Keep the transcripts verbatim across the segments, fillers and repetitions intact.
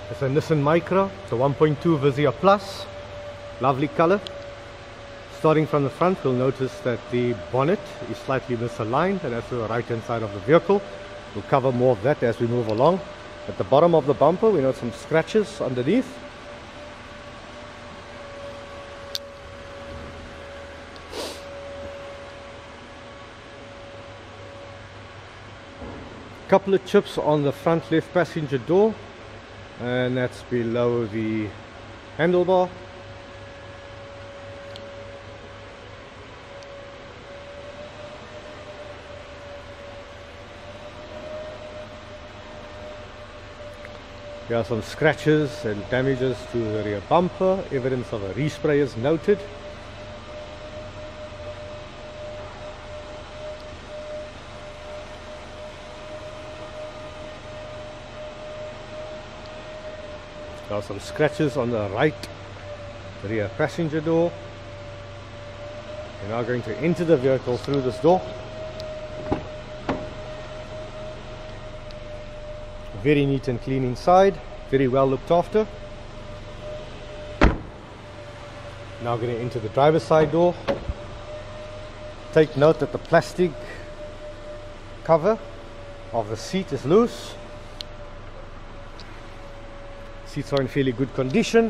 It's a Nissan Micra. It's a one point two Vizia Plus. Lovely color. Starting from the front, you'll notice that the bonnet is slightly misaligned, and that's to the right hand side of the vehicle. We'll cover more of that as we move along. At the bottom of the bumper, we note some scratches underneath. Couple of chips on the front left passenger door, and that's below the handlebar. There are some scratches and damages to the rear bumper. Evidence of a respray is noted. There are some scratches on the right rear passenger door. We're now going to enter the vehicle through this door. Very neat and clean inside, very well looked after. Now going to enter the driver's side door. Take note that the plastic cover of the seat is loose. Seats are in fairly good condition.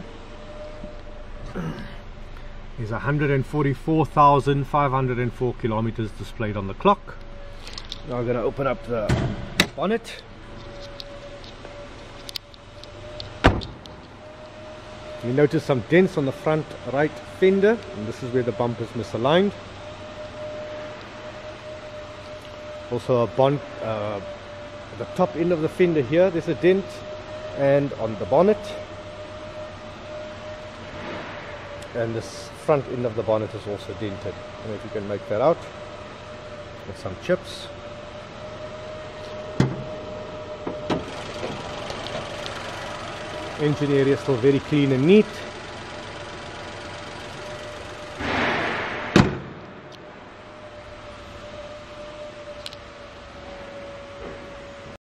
There's one hundred forty-four thousand five hundred four kilometers displayed on the clock. Now I'm going to open up the bonnet. You notice some dents on the front right fender, and this is where the bumper is misaligned. Also a bond, uh, the top end of the fender here, there's a dent, and on the bonnet, and this front end of the bonnet is also dented. I don't know if you can make that out, with some chips. Engine area is still very clean and neat.